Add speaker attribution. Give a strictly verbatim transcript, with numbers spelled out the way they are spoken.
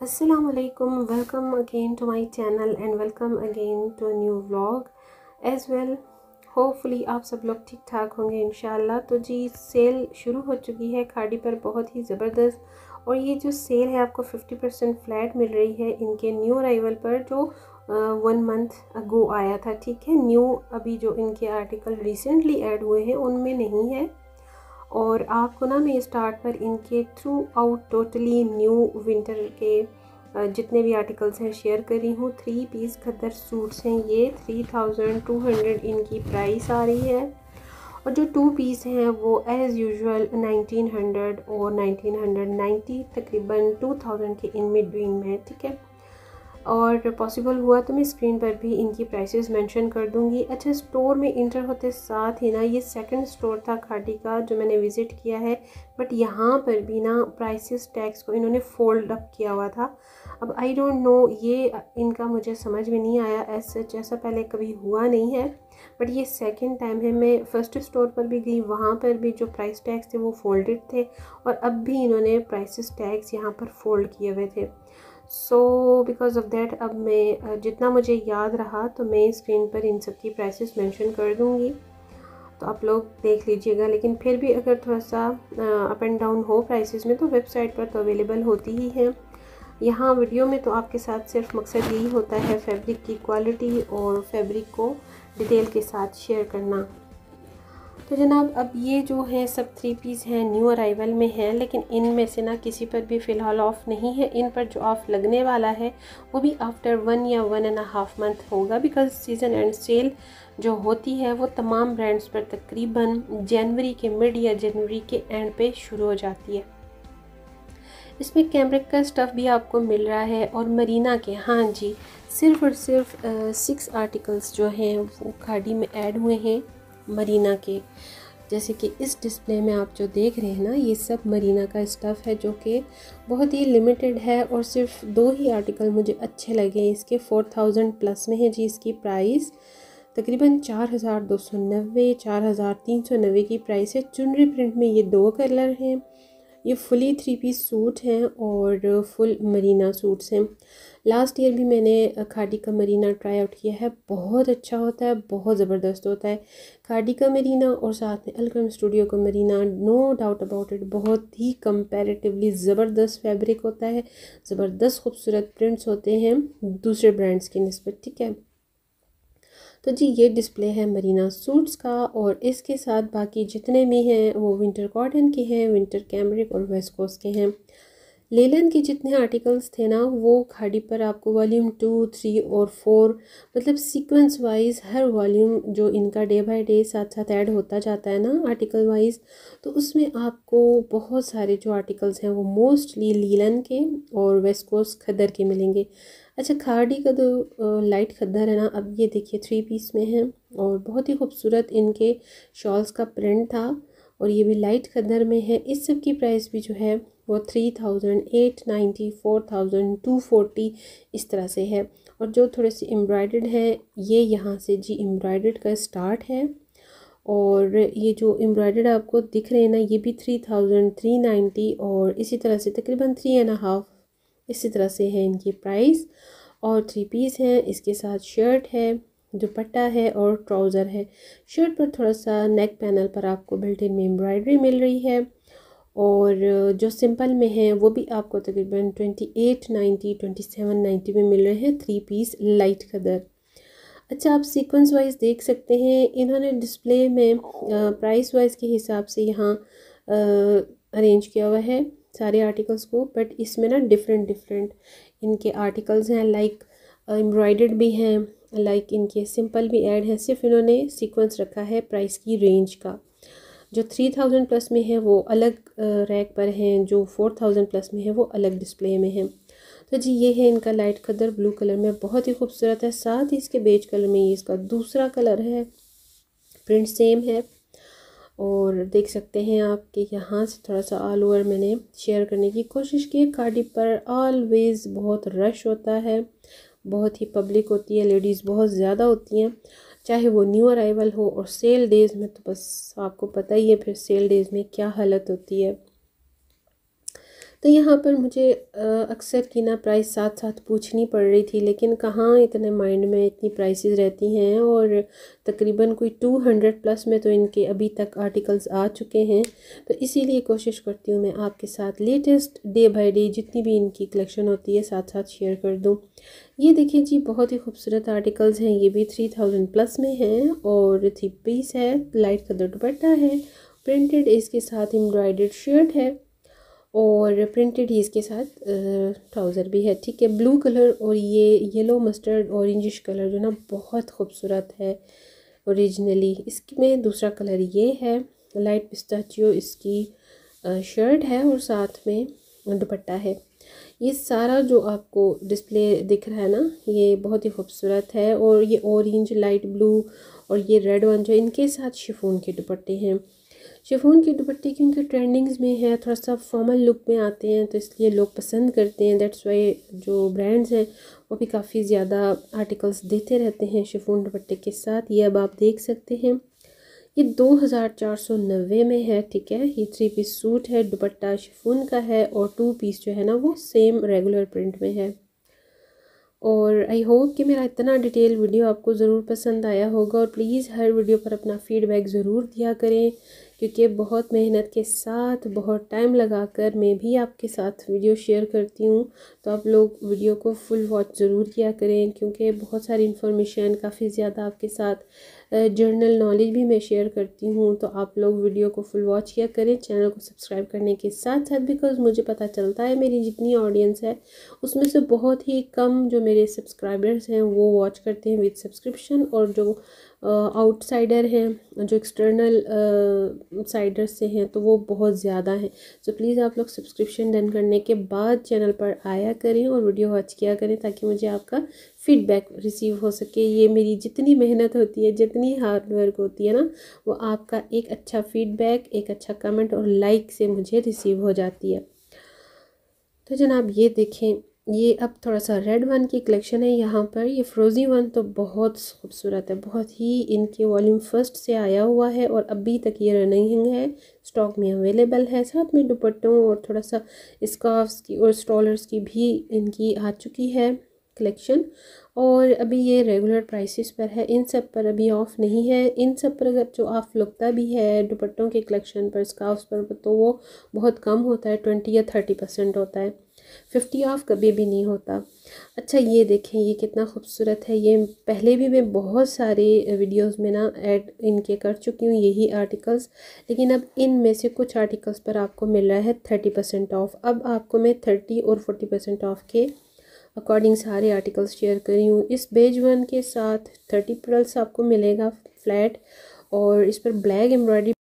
Speaker 1: Assalamu alaikum, welcome again to my channel and welcome again to a new vlog as well. Hopefully आप सब लोग ठीक ठाक होंगे इंशाल्लाह। तो जी सेल शुरू हो चुकी है खाड़ी पर, बहुत ही ज़बरदस्त। और ये जो सेल है आपको फिफ्टी परसेंट फ्लैट मिल रही है इनके न्यू अराइवल पर, जो वन मंथ अगो आया था। ठीक है, न्यू अभी जो इनके आर्टिकल रिसेंटली ऐड हुए हैं उनमें नहीं है। और आपको ना मैं स्टार्ट पर इनके throughout totally new winter के जितने भी आर्टिकल्स हैं शेयर कर रही हूँ। थ्री पीस खद्दर सूट्स हैं ये, थ्री थाउजेंड टू हंड्रेड इनकी प्राइस आ रही है। और जो टू पीस हैं वो एज़ यूजुअल नाइनटीन हंड्रेड और नाइनटीन हंड्रेड नाइन्टी तकरीबन टू थाउजेंड के इन बिटवीन में। ठीक है, और पॉसिबल हुआ तो मैं स्क्रीन पर भी इनकी प्राइसेस मेंशन कर दूंगी। अच्छा, स्टोर में इंटर होते साथ ही ना ये सेकंड स्टोर था खाड़ी का जो मैंने विज़िट किया है, बट यहाँ पर भी ना प्राइसेस टैक्स को इन्होंने फोल्ड अप किया हुआ था। अब आई डोंट नो, ये इनका मुझे समझ में नहीं आया। एज सच ऐसा पहले कभी हुआ नहीं है, बट ये सेकंड टाइम है। मैं फ़र्स्ट स्टोर पर भी गई, वहाँ पर भी जो प्राइस टैग्स थे वो फोल्डेड थे, और अब भी इन्होंने प्राइसेस टैग्स यहाँ पर फोल्ड किए हुए थे। सो बिकॉज ऑफ दैट अब मैं जितना मुझे याद रहा तो मैं स्क्रीन पर इन सब की प्राइसेस मेंशन कर दूँगी, तो आप लोग देख लीजिएगा। लेकिन फिर भी अगर थोड़ा सा अप एंड डाउन हो प्राइसेस में तो वेबसाइट पर तो अवेलेबल होती ही है। यहाँ वीडियो में तो आपके साथ सिर्फ मकसद यही होता है फैब्रिक की क्वालिटी और फैब्रिक को डिटेल के साथ शेयर करना। तो जनाब अब ये जो है सब थ्री पीस हैं न्यू अराइवल में हैं, लेकिन इनमें से ना किसी पर भी फ़िलहाल ऑफ़ नहीं है। इन पर जो ऑफ़ लगने वाला है वो भी आफ्टर वन या वन एंड हाफ मंथ होगा, बिकॉज़ सीज़न एंड सेल जो होती है वो तमाम ब्रांड्स पर तकरीबन जनवरी के मिड या जनवरी के एंड पे शुरू हो जाती है। इसमें कैमरिक का स्टफ़ भी आपको मिल रहा है और मरीना के, हाँ जी, सिर्फ और सिर्फ सिक्स आर्टिकल्स जो हैं वो खाड़ी में ऐड हुए हैं मरीना के। जैसे कि इस डिस्प्ले में आप जो देख रहे हैं ना, ये सब मरीना का स्टफ़ है जो कि बहुत ही लिमिटेड है, और सिर्फ दो ही आर्टिकल मुझे अच्छे लगे। इसके फोर थाउजेंड प्लस में है जी इसकी प्राइस, तकरीबन चार हज़ार दो सौ नब्बे चार हज़ार तीन सौ नब्बे की प्राइस है। चुनरी प्रिंट में ये दो कलर हैं। ये फुली थ्री पीस सूट हैं और फुल मरीना सूट्स हैं। लास्ट ईयर भी मैंने खाड़ी का मरीना ट्राई आउट किया है, बहुत अच्छा होता है, बहुत ज़बरदस्त होता है खाड़ी का मरीना। और साथ में अलक्रम स्टूडियो का marina, no doubt about it, बहुत ही कंपैरेटिवली ज़बरदस्त फैब्रिक होता है, ज़बरदस्त खूबसूरत प्रिंट्स होते हैं दूसरे ब्रांड्स की निस्बत। ठीक है, तो जी ये डिस्प्ले है मरीना सूट्स का, और इसके साथ बाकी जितने भी हैं वो विंटर कॉटन के हैं, विंटर कैमरिक और वेस्कोस के हैं। लेलन के जितने आर्टिकल्स थे ना वो खाड़ी पर आपको वॉल्यूम टू थ्री और फोर, मतलब सीक्वेंस वाइज हर वॉल्यूम जो इनका डे बाय डे साथ साथ ऐड होता जाता है ना आर्टिकल वाइज, तो उसमें आपको बहुत सारे जो आर्टिकल्स हैं वो मोस्टली लीलन के और वेस्कोस खद्दर के मिलेंगे। अच्छा, खाड़ी का तो लाइट खद्दर है ना, अब ये देखिए थ्री पीस में है और बहुत ही खूबसूरत इनके शॉल्स का प्रिंट था, और ये भी लाइट खद्दर में है। इस सब की प्राइस भी जो है वो three thousand eight ninety four thousand two forty इस तरह से है। और जो थोड़े से एम्ब्रॉयडर्ड है ये यहाँ से जी एम्ब्रॉयडर्ड का स्टार्ट है, और ये जो एम्ब्रॉयडर्ड आपको दिख रहे हैं ना ये भी थ्री थाउजेंड थ्री नाइन्टी और इसी तरह से तकरीबन थ्री एंड हाफ इसी तरह से है इनकी प्राइस। और थ्री पीस है, इसके साथ शर्ट है, दुपट्टा है और ट्राउज़र है। शर्ट पर थोड़ा सा नेक पैनल पर आपको बिल्ट इन में एम्ब्रॉयडरी मिल रही है, और जो सिंपल में है वो भी आपको तकरीबन twenty eight ninety twenty seven ninety में मिल रहे हैं थ्री पीस लाइट खदर। अच्छा, आप सीक्वेंस वाइज देख सकते हैं, इन्होंने डिस्प्ले में प्राइस वाइज के हिसाब से यहाँ अरेंज किया हुआ है सारे आर्टिकल्स को, बट इसमें ना डिफरेंट डिफरेंट इनके आर्टिकल्स हैं, लाइक एम्ब्रॉयडर्ड भी हैं, लाइक इनके सिंपल भी ऐड हैं। सिर्फ इन्होंने सीक्वेंस रखा है प्राइस की रेंज का। जो थ्री थाउजेंड प्लस में है वो अलग रैक पर हैं, जो फोर थाउजेंड प्लस में है वो अलग डिस्प्ले में है। तो जी ये है इनका लाइट खद्दर ब्लू कलर में, बहुत ही खूबसूरत है। साथ ही इसके बेज कलर में ये इसका दूसरा कलर है, प्रिंट सेम है। और देख सकते हैं आप कि यहाँ से थोड़ा सा ऑल ओवर मैंने शेयर करने की कोशिश की। खाड़ी पर ऑलवेज़ बहुत रश होता है, बहुत ही पब्लिक होती है, लेडीज़ बहुत ज़्यादा होती हैं, चाहे वो न्यू अराइवल हो। और सेल डेज़ में तो बस आपको पता ही है फिर सेल डेज़ में क्या हालत होती है। तो यहाँ पर मुझे अक्सर की ना प्राइस साथ साथ पूछनी पड़ रही थी, लेकिन कहाँ इतने माइंड में इतनी प्राइसेस रहती हैं। और तकरीबन कोई टू हंड्रेड प्लस में तो इनके अभी तक आर्टिकल्स आ चुके हैं। तो इसीलिए कोशिश करती हूँ मैं आपके साथ लेटेस्ट डे बाय डे जितनी भी इनकी कलेक्शन होती है साथ साथ शेयर कर दूँ। ये देखिए जी, बहुत ही खूबसूरत आर्टिकल्स हैं। ये भी थ्री थाउजेंड प्लस में हैं और थ्री पीस है, लाइट कलर दुपट्टा है, प्रिंटेड इसके साथ एम्ब्रॉयडर्ड शर्ट है और प्रिंटेड ही इसके साथ ट्राउज़र भी है। ठीक है, ब्लू कलर और ये येलो मस्टर्ड ऑरेंजिश कलर जो ना बहुत खूबसूरत है ओरिजिनली। इसमें दूसरा कलर ये है, लाइट पिस्ताचियो इसकी शर्ट है और साथ में दुपट्टा है। ये सारा जो आपको डिस्प्ले दिख रहा है ना, ये बहुत ही खूबसूरत है। और ये ऑरेंज, लाइट ब्लू और ये रेड वन जो इनके साथ शिफॉन के दुपट्टे हैं। शिफॉन के दुपट्टे क्योंकि ट्रेंडिंग्स में है, थोड़ा सा फॉर्मल लुक में आते हैं, तो इसलिए लोग पसंद करते हैं। दैट्स वाई जो ब्रांड्स हैं वो भी काफ़ी ज़्यादा आर्टिकल्स देते रहते हैं शिफॉन दुपट्टे के साथ। ये अब आप देख सकते हैं, ये दो हज़ार चार सौ नब्बे में है। ठीक है, ये थ्री पीस सूट है, दुपट्टा शिफॉन का है और टू पीस जो है ना वो सेम रेगुलर प्रिंट में है। और आई होप कि मेरा इतना डिटेल वीडियो आपको ज़रूर पसंद आया होगा। और प्लीज़ हर वीडियो पर अपना फ़ीडबैक ज़रूर दिया करें, क्योंकि बहुत मेहनत के साथ, बहुत टाइम लगाकर मैं भी आपके साथ वीडियो शेयर करती हूँ। तो आप लोग वीडियो को फुल वॉच ज़रूर किया करें, क्योंकि बहुत सारी इन्फॉर्मेशन, काफ़ी ज़्यादा आपके साथ जर्नल नॉलेज भी मैं शेयर करती हूँ। तो आप लोग वीडियो को फुल वॉच किया करें, चैनल को सब्सक्राइब करने के साथ साथ, बिकॉज़ मुझे पता चलता है मेरी जितनी ऑडियंस है उसमें से बहुत ही कम जो मेरे सब्सक्राइबर्स हैं वो वॉच करते हैं विद सब्सक्रिप्शन, और जो आउटसाइडर हैं, जो एक्सटर्नल साइडर्स से हैं, तो वो बहुत ज़्यादा हैं। सो प्लीज़ आप लोग सब्सक्रिप्शन डन करने के बाद चैनल पर आया करें और वीडियो वॉच किया करें, ताकि मुझे आपका फीडबैक रिसीव हो सके। ये मेरी जितनी मेहनत होती है, जितनी हार्ड वर्क होती है ना, वो आपका एक अच्छा फीडबैक, एक अच्छा कमेंट और लाइक से मुझे रिसीव हो जाती है। तो जनाब ये देखें, ये अब थोड़ा सा रेड वन की कलेक्शन है यहाँ पर। ये फ्रोज़ी वन तो बहुत खूबसूरत है, बहुत ही इनके वॉल्यूम फर्स्ट से आया हुआ है और अभी तक ये रनिंग है, स्टॉक में अवेलेबल है। साथ में दुपट्टों और थोड़ा सा स्कार्फ्स की और स्टॉलर्स की भी इनकी आ चुकी है कलेक्शन। और अभी ये रेगुलर प्राइसेस पर है, इन सब पर अभी ऑफ़ नहीं है। इन सब पर अगर जो ऑफ़ लगता भी है दुपट्टों के कलेक्शन पर, स्कार्फ्स पर, तो वो बहुत कम होता है, ट्वेंटी या थर्टी परसेंट होता है, फिफ्टी ऑफ कभी भी नहीं होता। अच्छा ये देखें, ये कितना खूबसूरत है। ये पहले भी मैं बहुत सारे वीडियोस में ना ऐड इनके कर चुकी हूँ यही आर्टिकल्स, लेकिन अब इनमें से कुछ आर्टिकल्स पर आपको मिल रहा है थर्टी परसेंट ऑफ़। अब आपको मैं थर्टी और फोर्टी परसेंट ऑफ़ के अकॉर्डिंग सारे आर्टिकल्स शेयर करी हूँ। इस बेज वन के साथ थर्टी प्लस आपको मिलेगा फ्लैट, और इस पर ब्लैक एम्ब्रॉयडरी